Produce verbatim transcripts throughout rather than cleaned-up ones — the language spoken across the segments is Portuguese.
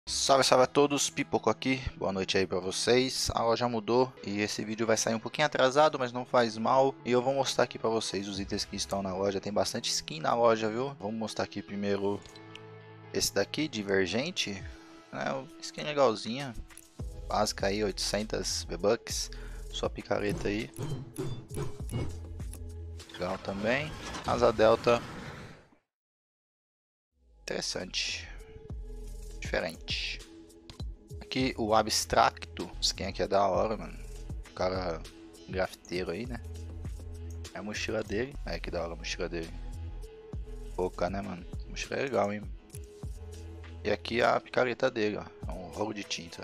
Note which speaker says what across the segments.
Speaker 1: Salve, salve a todos, Pipoco aqui, boa noite aí pra vocês. A loja mudou e esse vídeo vai sair um pouquinho atrasado, mas não faz mal. E eu vou mostrar aqui pra vocês os itens que estão na loja, tem bastante skin na loja, viu? Vamos mostrar aqui primeiro esse daqui, Divergente, é skin legalzinha, básica aí, oitocentos V-Bucks, só picareta aí. Legal também, Asa Delta, interessante. Diferente. Aqui o Abstracto, skin aqui é da hora, mano. O cara grafiteiro aí, né? É a mochila dele. É que da hora a mochila dele. Pouca, né, mano? A mochila é legal, hein? E aqui a picareta dele, ó. É um rolo de tinta.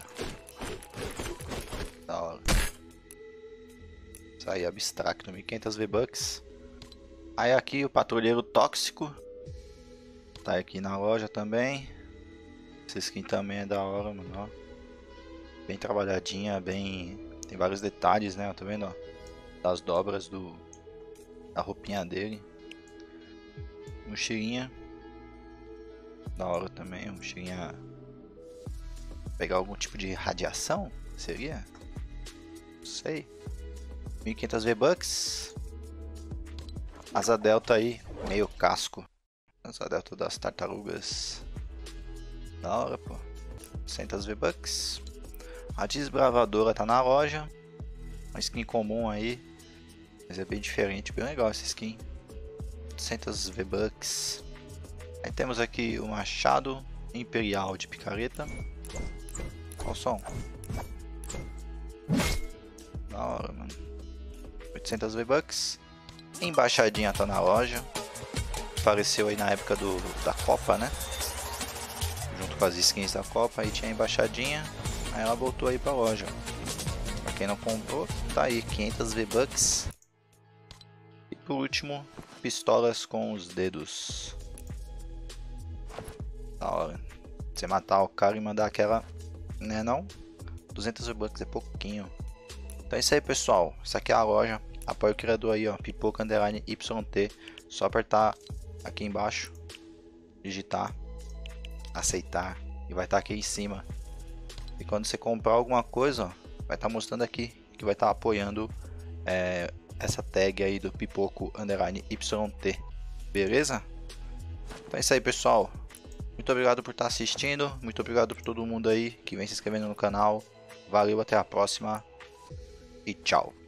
Speaker 1: Da hora. Isso aí, Abstracto, mil e quinhentos V-Bucks. Aí aqui o Patrulheiro Tóxico. Tá aqui na loja também. Essa skin também é da hora, mano, ó. Bem trabalhadinha, bem... Tem vários detalhes, né, tá vendo, ó? Das dobras do... da roupinha dele. Mochilinha. Da hora também, mochilinha... Pegar algum tipo de radiação? Seria? Não sei. mil e quinhentos V-Bucks. Asa Delta aí, meio casco. Asa Delta das tartarugas. Da hora, pô. oitocentos V-Bucks. A Desbravadora tá na loja. Uma skin comum aí. Mas é bem diferente. Bem legal essa skin. oitocentos V-Bucks. Aí temos aqui o Machado Imperial de picareta. Olha o som. Da hora, mano. oitocentos V-Bucks. Embaixadinha tá na loja. Apareceu aí na época do, da Copa, né? Junto com as skins da Copa, aí tinha a embaixadinha, aí ela voltou aí pra loja. Pra quem não comprou, tá aí, quinhentos V-Bucks. E por último, pistolas com os dedos. Da hora. Você matar o cara e mandar aquela, né não? duzentos V-Bucks é pouquinho. Então é isso aí, pessoal. Essa aqui é a loja. Apoia o criador aí, ó, Pipoco Underline Y T. Só apertar aqui embaixo, digitar, aceitar, e vai estar aqui em cima. E quando você comprar alguma coisa, ó, vai estar mostrando aqui que vai estar apoiando é, essa tag aí do Pipoco Underline Y T. Beleza? Então é isso aí, pessoal. Muito obrigado por estar assistindo. Muito obrigado por todo mundo aí que vem se inscrevendo no canal. Valeu, até a próxima e tchau.